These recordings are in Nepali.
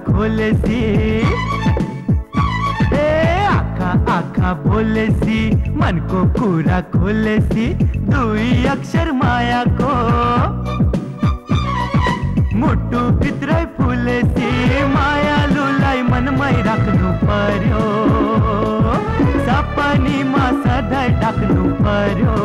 खोलेसी आखा आखा बोलेसी मन को पूरा खोलेसी दुई अक्षर माया को मुटु भित्रै फुलेसी माया लुलाई मनमै राख्नु पर्यो सपनीमा सधैँ ढाक्नु पर्यो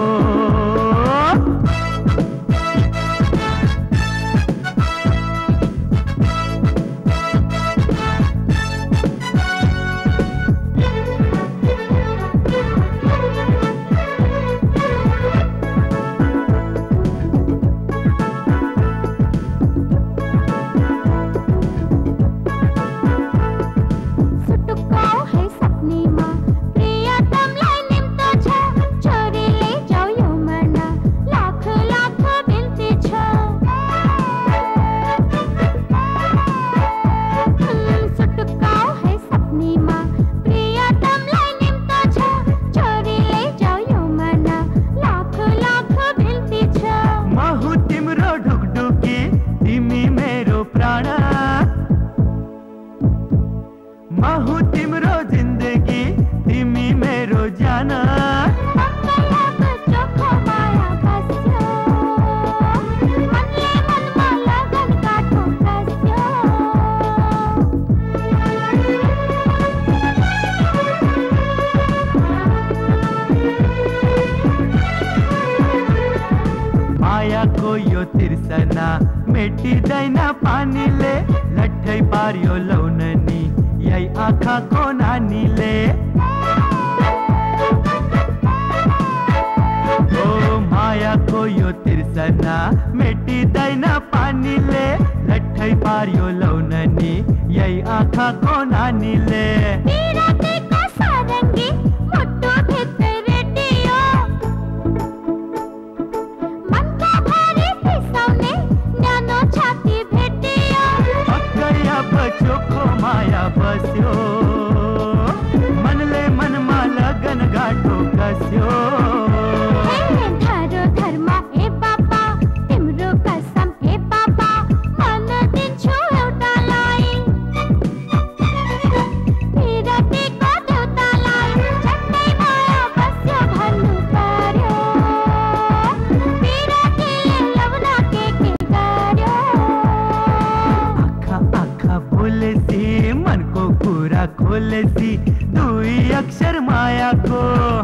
महु तिम्रो जिन्दगी तिमी मेरो जान मायाको यो तिर्सना मेटिँदैन पानीले लट्ठै पार्यो लौननी यही आँखाको नानीले ओ मायाको यो तिर्सना मेटिँदैन पानीले लट्ठै पार्यो लौननी यही आँखाको नानीले चोखो माया बस्यो मनले मनमा लगन गाठो कस्यो थारो धर्म ए बाबा तिम्रो कसम ए बाबा मन दिन्छु एउटालाई विरतीको देउतालाई झट्टै माया बस्यो भन्नु पर्यो विरतीले लौना के गर्यो आँखा आँखा बोलेसी मन को पूरा खोलेसी दुई अक्षर माया को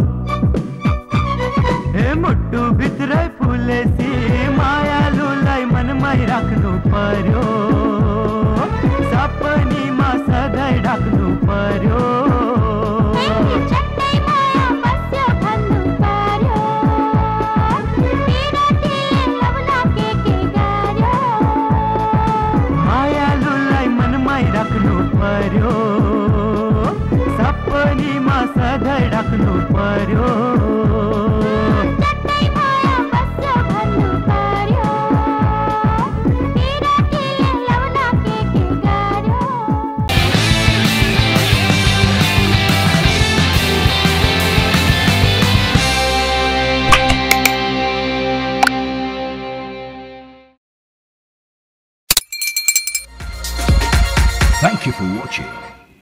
हे मुट्टु भित्रै फुलेसी माया लुलाई मनमै राख्नु पर्यो सपनीमा सधैँ ढाक्नु पर्यो राख्नु पर्यो सपनीमा सधैँ राख्नु पर्यो Thank you for watching.